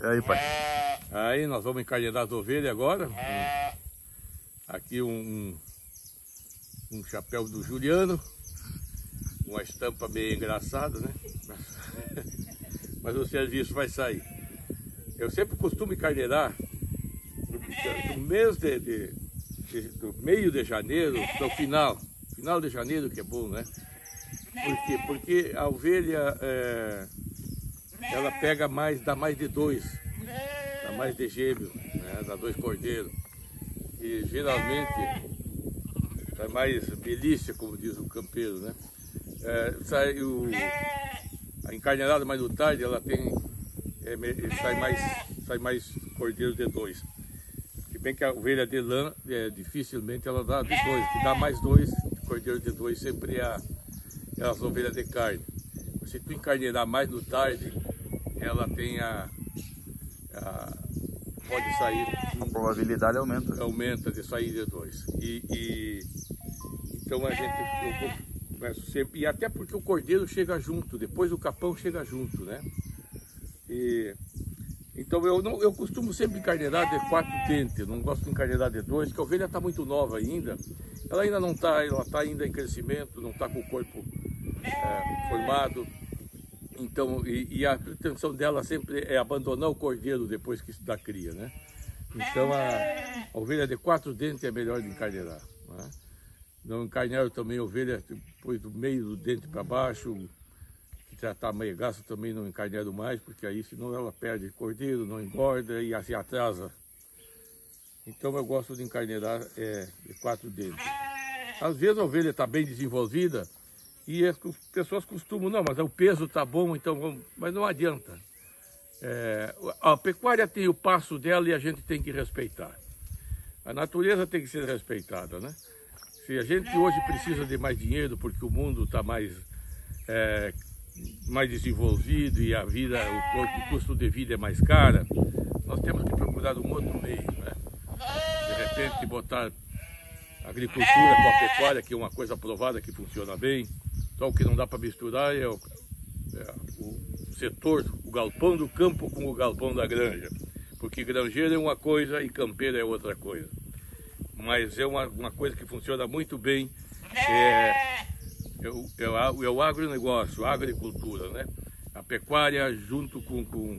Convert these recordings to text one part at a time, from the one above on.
E aí, pai? Aí nós vamos encarnear as ovelhas agora. Aqui um chapéu do Juliano, uma estampa meio engraçada, né? Mas o serviço vai sair. Eu sempre costumo encarnear do mês do meio de janeiro para o final de janeiro, que é bom, né? Por quê? Porque a ovelha ela pega mais, dá mais de dois, dá mais de gêmeo, né? Dá 2 cordeiros. E geralmente é mais milícia, como diz o campeiro, né? A encarneada mais no tarde, ela tem, sai mais cordeiros de 2. Se bem que a ovelha de lã, dificilmente ela dá de 2, que dá mais 2 cordeiros de 2 sempre é as ovelhas de carne. Se tu encarnear mais no tarde, ela tem pode sair. A probabilidade aumenta. Aumenta de sair de 2. Então eu começo sempre, e até porque o cordeiro chega junto, depois o capão chega junto, né? Então eu costumo sempre encarnear de 4 dentes, não gosto de encarnear de 2, porque a ovelha está muito nova ainda. Ela ainda não está, ela está ainda em crescimento, não está com o corpo formado. Então, e a intenção dela sempre é abandonar o cordeiro depois que dá cria, né? Então a ovelha de 4 dentes é melhor de encarnear, né? Não encarnear também a ovelha depois do meio do dente para baixo, que já está meio gasto, também não encarneado mais, porque aí senão ela perde cordeiro, não engorda e se atrasa. Então eu gosto de encarnear de 4 dentes. Às vezes a ovelha está bem desenvolvida e as pessoas costumam, não, mas o peso está bom, então vamos, mas não adianta. A pecuária tem o passo dela e a gente tem que respeitar. A natureza tem que ser respeitada, né? Se a gente hoje precisa de mais dinheiro porque o mundo está mais desenvolvido e a vida, o custo de vida é mais cara, nós temos que procurar um outro meio, né? De repente botar a agricultura com a pecuária, que é uma coisa provada que funciona bem. Só o que não dá para misturar é o setor, o galpão do campo com o galpão da granja. Porque granjeiro é uma coisa e campeiro é outra coisa. Mas é uma coisa que funciona muito bem, é o agronegócio, a agricultura, né? A pecuária junto com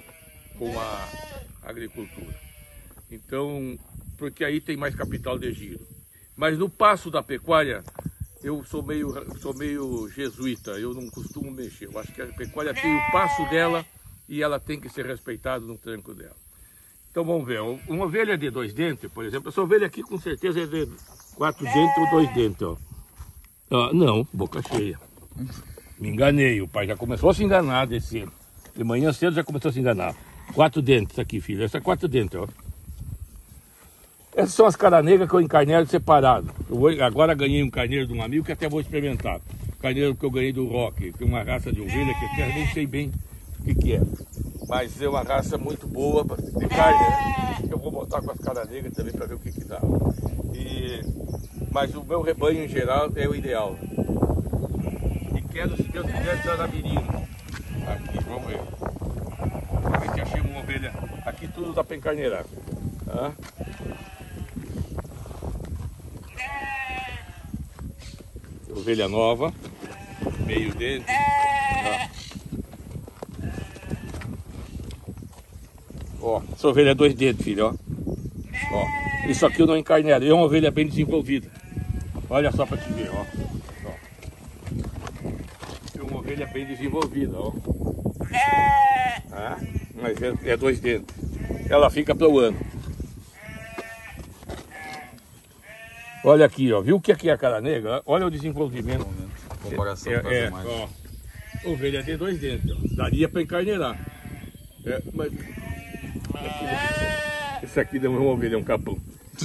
a agricultura. Então, porque aí tem mais capital de giro. Mas no passo da pecuária, eu sou meio jesuíta, eu não costumo mexer. Eu acho que a pecuária tem o passo dela e ela tem que ser respeitada no tranco dela. Então vamos ver, uma ovelha de 2 dentes, por exemplo, essa ovelha aqui com certeza é de 4 dentes ou 2 dentes, ó. Não, boca cheia. Me enganei, o pai já começou a se enganar de manhã cedo já começou a se enganar. 4 dentes aqui, filho, essa é 4 dentes, ó. Essas são as caraneiras que eu encarneiro separado. Agora ganhei um carneiro de um amigo que até vou experimentar. Carneiro que eu ganhei do Rock, que é uma raça de ovelha que até nem sei bem o que é. Mas é uma raça muito boa de carne, né? Eu vou botar com as caraneiras também para ver o que dá. Mas o meu rebanho em geral é o ideal. E quero, se Deus quiser, estar na Mirim. Aqui, vamos ver. A gente achei uma ovelha. Aqui tudo dá para encarneirar. Tá? Ovelha nova, meio dente. Ó, essa ovelha é 2 dentes, filho, ó. Isso aqui eu não encarneiro, é uma ovelha bem desenvolvida. Olha só para te ver, ó. É uma ovelha bem desenvolvida, ó. Mas é 2 dentes. Ela fica para o ano. Olha aqui, ó. Viu o que aqui é a cara negra? Olha o desenvolvimento. Comparação ó. Ovelha de 2 dentes, ó. Daria para encarneirar. Mas esse aqui não é uma ovelha, é um capão.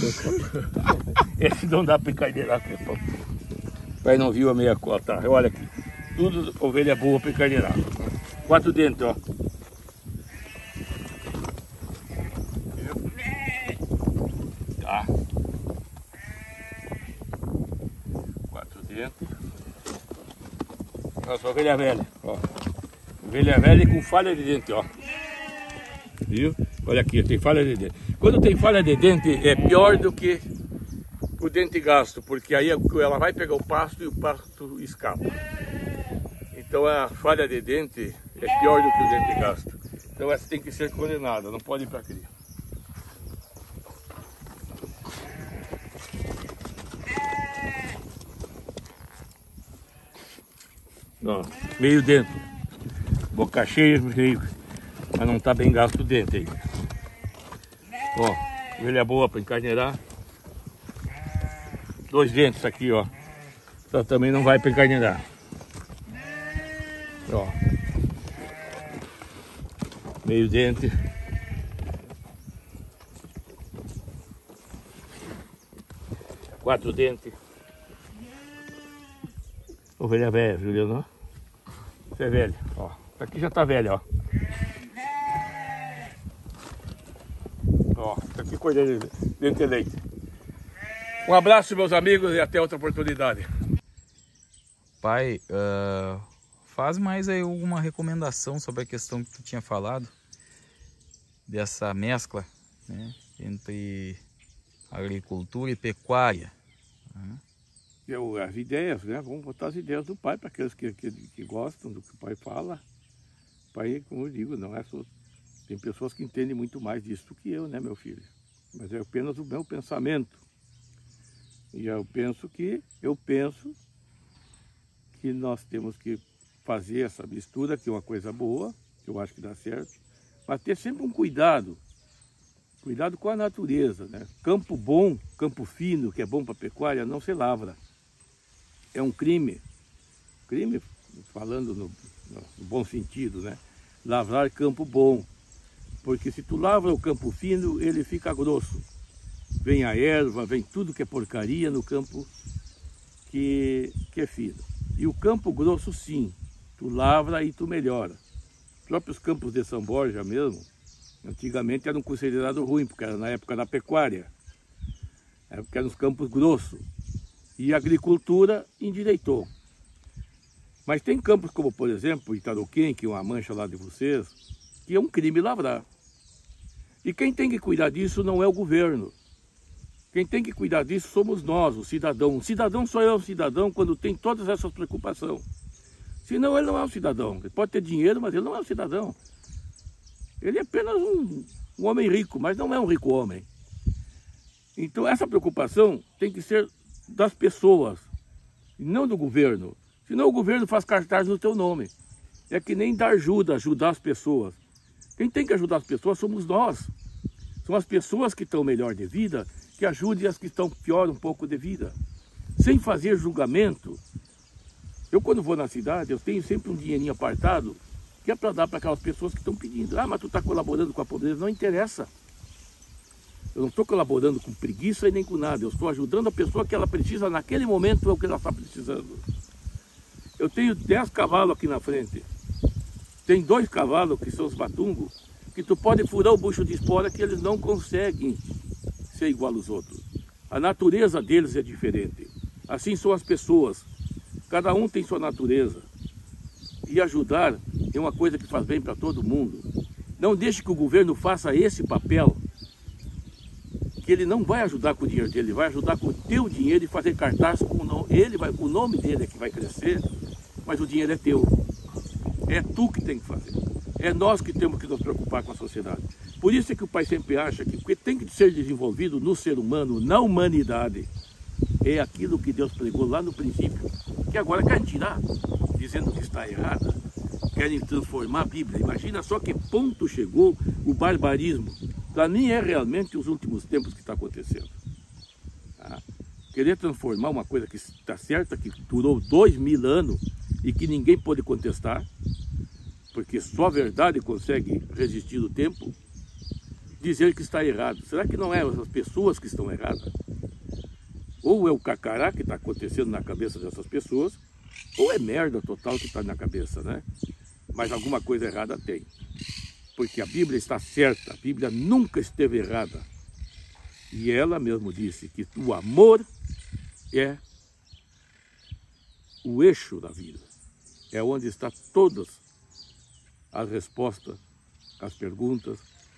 Esse não dá para encarneirar, capão. O pai não viu a meia cota. Olha aqui. Tudo ovelha boa para encarneirar. 4 dentes, ó. Tá. 4 dentes. Nossa, ovelha velha, ó. Ovelha velha e com falha de dente, ó. Viu? Olha aqui, tem falha de dente. Quando tem falha de dente é pior do que o dente gasto, porque aí ela vai pegar o pasto e o pasto escapa. Então a falha de dente é pior do que o dente gasto. Então essa tem que ser condenada, não pode ir para cria. Ó, meio dentro, boca cheia, meio, mas não tá bem gasto o dente aí. Ó, ovelha boa para encarneirar. 2 dentes aqui, ó. Então também não vai para encarneirar. Ó, meio dente. Quatro dentes. Ovelha velha, Juliano. Você é velho, ó. Aqui já tá velha, ó. Ó, aqui coisa de dente leite. Um abraço, meus amigos, e até outra oportunidade. Pai, faz mais aí alguma recomendação sobre a questão que tu tinha falado, dessa mescla, né, entre agricultura e pecuária. As ideias, né? Vamos botar as ideias do pai para aqueles que gostam do que o pai fala. O pai, como eu digo, não é só... Tem pessoas que entendem muito mais disso do que eu, né, meu filho? Mas é apenas o meu pensamento. E eu penso que nós temos que fazer essa mistura, que é uma coisa boa, que eu acho que dá certo, mas ter sempre um cuidado com a natureza, né? Campo bom, campo fino, que é bom para pecuária, não se lavra. É um crime, falando no bom sentido, né? Lavrar campo bom, porque se tu lavra o campo fino, ele fica grosso. Vem a erva, vem tudo que é porcaria no campo que é fino. E o campo grosso, sim, tu lavra e tu melhora. Os próprios campos de São Borja mesmo, antigamente eram considerados ruins, porque era na época da pecuária. Porque eram os campos grossos. E a agricultura endireitou. Mas tem campos como, por exemplo, Itaroquém, que é uma mancha lá de vocês, que é um crime lavrar. E quem tem que cuidar disso não é o governo. Quem tem que cuidar disso somos nós, o cidadão. O cidadão só é um cidadão quando tem todas essas preocupações. Senão ele não é um cidadão. Ele pode ter dinheiro, mas ele não é um cidadão. Ele é apenas um homem rico, mas não é um rico homem. Então essa preocupação tem que ser das pessoas, e não do governo. Senão o governo faz cartaz no teu nome. É que nem dar ajuda, ajudar as pessoas. Quem tem que ajudar as pessoas somos nós. São as pessoas que estão melhor de vida que ajudem as que estão pior um pouco de vida. Sem fazer julgamento. Eu quando vou na cidade, eu tenho sempre um dinheirinho apartado que é para dar para aquelas pessoas que estão pedindo. Ah, mas tu está colaborando com a pobreza. Não interessa. Eu não estou colaborando com preguiça e nem com nada. Eu estou ajudando a pessoa que ela precisa naquele momento, é o que ela está precisando. Eu tenho 10 cavalos aqui na frente. Tem 2 cavalos, que são os batungos, que tu pode furar o bucho de espora que eles não conseguem ser igual aos outros. A natureza deles é diferente. Assim são as pessoas. Cada um tem sua natureza. E ajudar é uma coisa que faz bem para todo mundo. Não deixe que o governo faça esse papel, que ele não vai ajudar com o dinheiro dele, ele vai ajudar com o teu dinheiro e fazer cartaz com o nome. O nome dele é que vai crescer, mas o dinheiro é teu. É tu que tem que fazer. É nós que temos que nos preocupar com a sociedade. Por isso é que o pai sempre acha que o que tem que ser desenvolvido no ser humano, na humanidade, é aquilo que Deus pregou lá no princípio, que agora querem tirar, dizendo que está errada, querem transformar a Bíblia. Imagina só que ponto chegou o barbarismo. Para mim é realmente os últimos tempos que está acontecendo. Querer transformar uma coisa que está certa, que durou 2000 anos e que ninguém pôde contestar, porque só a verdade consegue resistir o tempo, dizer que está errado. Será que não é as pessoas que estão erradas? Ou é o cacará que está acontecendo na cabeça dessas pessoas, ou é merda total que está na cabeça, né? Mas alguma coisa errada tem. Porque a Bíblia está certa, a Bíblia nunca esteve errada. E ela mesmo disse que o amor é o eixo da vida. É onde está todas as respostas, as perguntas,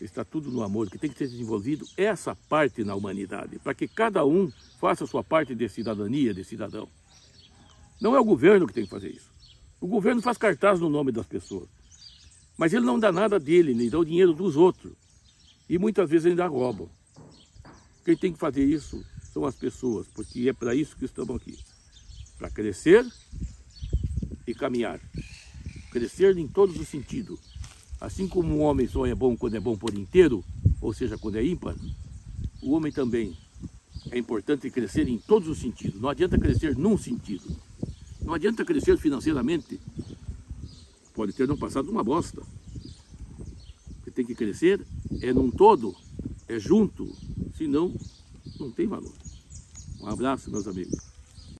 está tudo no amor, que tem que ser desenvolvido essa parte na humanidade, para que cada um faça a sua parte de cidadania, de cidadão. Não é o governo que tem que fazer isso. O governo faz cartaz no nome das pessoas, mas ele não dá nada dele, ele dá o dinheiro dos outros. E muitas vezes ainda roubam. Quem tem que fazer isso são as pessoas, porque é para isso que estamos aqui. Para crescer e caminhar. Crescer em todos os sentidos. Assim como um homem só é bom quando é bom por inteiro, ou seja, quando é ímpar, o homem também é importante crescer em todos os sentidos. Não adianta crescer num sentido. Não adianta crescer financeiramente. Pode ter no passado uma bosta. O que tem que crescer é num todo, é junto, senão não tem valor. Um abraço, meus amigos.